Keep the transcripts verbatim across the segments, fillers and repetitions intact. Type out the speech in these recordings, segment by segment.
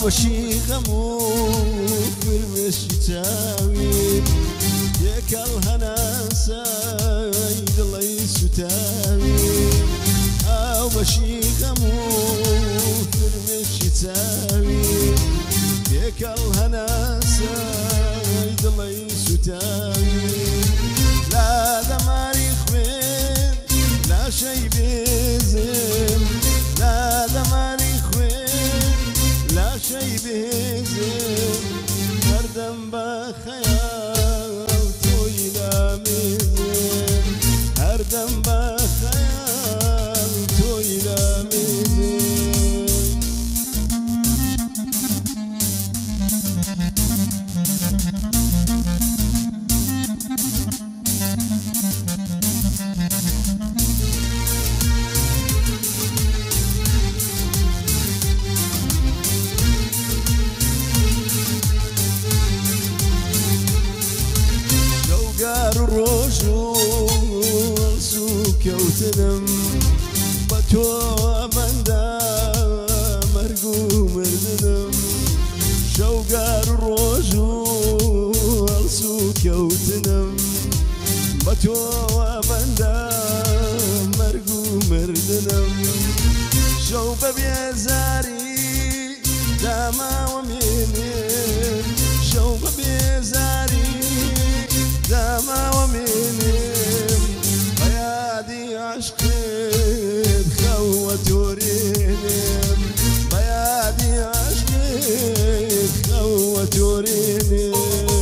بەشی غەم و فرمێشی چاوی تێکەڵ هەناسای دڵی سوتاوی ئاو بەشی غەم و فرمێشی چاوی تێکەڵ هەناسای دڵی سوتاوی لا دەماری خوێن لاشەی بێزم لا دەماری خوێن لاشەی بێزم هەردەم بە خەیاڵ تۆی لامێزم هەردەم بە خەیاڵ تۆی لامێزم ڕۆژ و سوو کەوتنم بە تۆ ئەمەندا مەرگ و مردنم شەوگار ڕۆژ و سوو کەوتنم بە تۆ ئەمەندا مەرگ و مردنم شەو بە بێزاری داماوە مێنێم شەو بە بێزاری داماوە مێنێم بەیادی عاشقت خەوە تۆرێنێم بەیادی عاشقت خەوە تۆرێنێم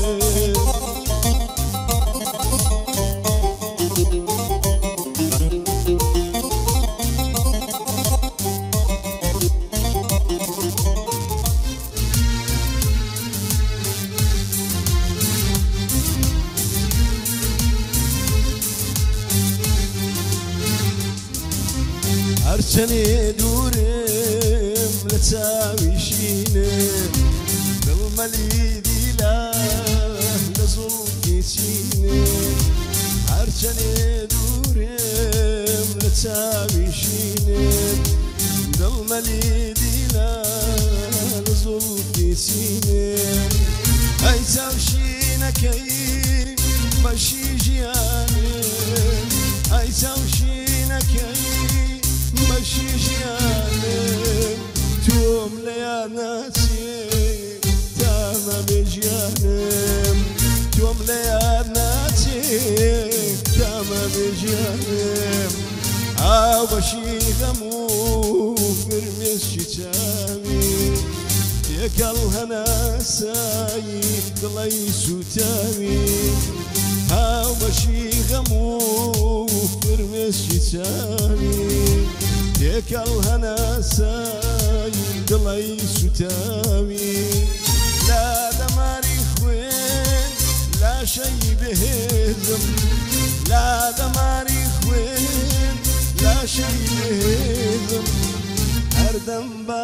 هەرچەنێ دوورم لە چاویشینێ دڵمەلی دیلا لە زوڵکی چینێ هەرچەنێ دوورم لە چاویشینێ دڵمەلی دیلا لە زوڵکی چینێ ئەی چاوشینەکەی بەشی ژیانێ ئەی چاوشینەکەی بەشی ژیانم تۆم لە یاد ناچێ تامە بێ ژیانم تۆم لە یاد ناچێ تامە بێ ژیانم ئاو بەشی غەم و فرمێشی چاوی تێکەڵ هەناسایی دڵی سوتاوی ئاو بەشی غەم و فرمێشی چاوی تێکەڵ هەناسایی دڵی سوتاوی لا دەماری خوێن لاشەی بەهێزم لا دەماری خوێن لاشەی بەهێزم هەردەم بە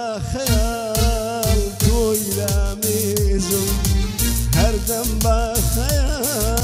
خەیاڵ تۆی لامێزم هەردەم بە خەیاڵ